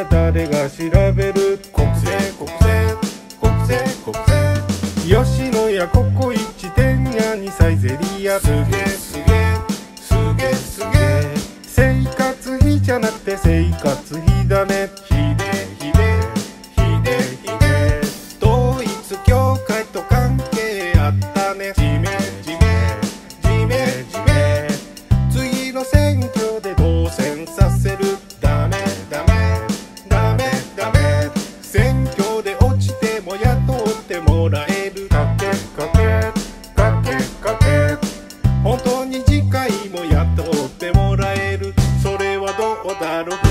ゃ誰が調べる。国政国政国政国政。吉野家ココイチ天屋にサイゼリヤ。すげえすげえすげえすげえ。生活費じゃなくて生活費だね。ひでひでひでひで。統一教会と関係あったね。じめじめじめじめ。次の選挙で当選させる。ダメダメダメダメ。選挙で落ちても雇ってもらえる。かけかけかけかけ。本当に次回も雇ってもらえる。それはどうだろう。